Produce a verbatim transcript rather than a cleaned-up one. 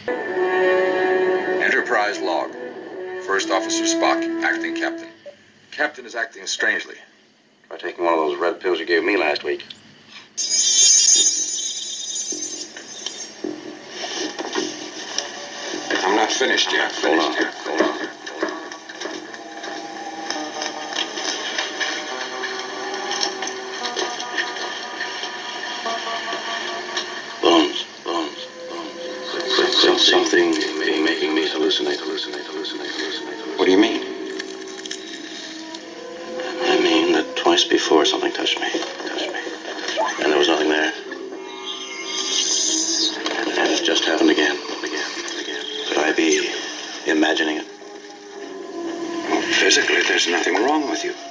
Enterprise log. First Officer Spock, acting captain. Captain is acting strangely. Try taking one of those red pills you gave me last week. I'm not finished yet. Hold on. Hold on. Bones, bones, bones. So something may making me hallucinate, hallucinate, hallucinate, hallucinate. What do you mean? I mean that twice before something touched me, touched me, and there was nothing there. And it just happened again, again, again. Could I be imagining it? Well, physically, there's nothing wrong with you.